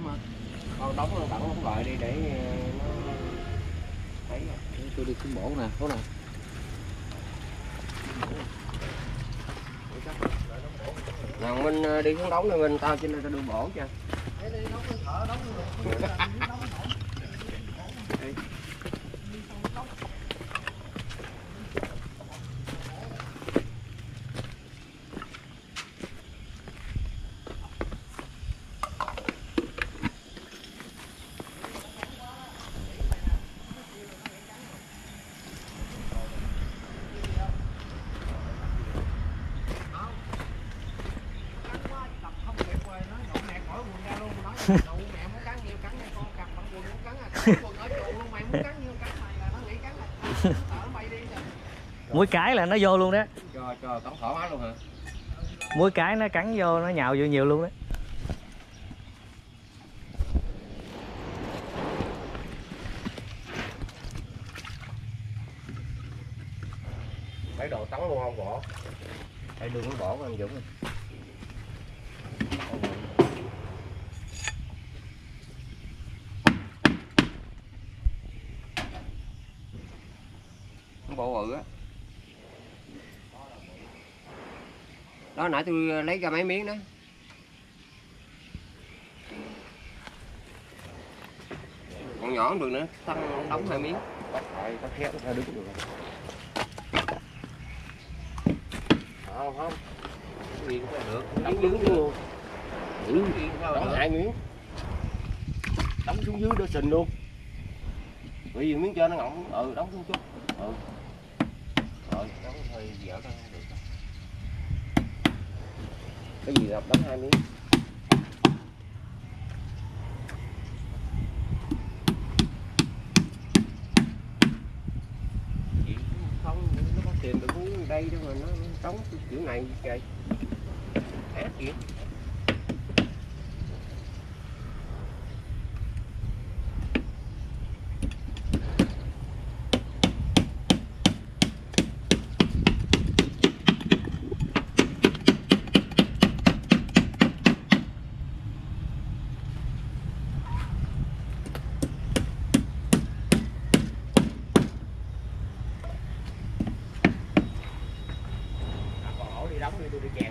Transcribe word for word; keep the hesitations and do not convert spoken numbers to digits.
mà. Con đóng nó đóng đóng lại đi để nó thấy. Tôi đi xuống bổ nè, có nè. Nào mình đi xuống đóng rồi mình tao trên đây tao đưa bổ cho. Đi đóng thợ đóng được. Mỗi cái là nó vô luôn đó. Cho cho tống thoải mái luôn hả? Mỗi cái nó cắn vô nó nhào vô nhiều luôn đó. Mấy đồ tống luôn không bỏ. Đây đường nó bỏ anh Dũng. Bộ bự á. Đó nãy tôi lấy ra mấy miếng đó. Còn nhỏ không được nữa, tăng đóng hai miếng. Rồi tắt khép ra đứng được rồi. Không không. Cái gì cũng được, đóng đứng luôn. Ừ, đóng hai miếng. Đóng xuống dưới đỡ sình luôn. Bởi vì miếng trên nó ngọng, ừ đóng xuống chút. Ừ. Rồi, đóng hơi dở ra không được. Cái gì đập đóng hai miếng. Chị không, nó có tìm được cái đây đâu mà nó trống kiểu này kìa. Ác kìa. Đóng đi tôi đi chèo.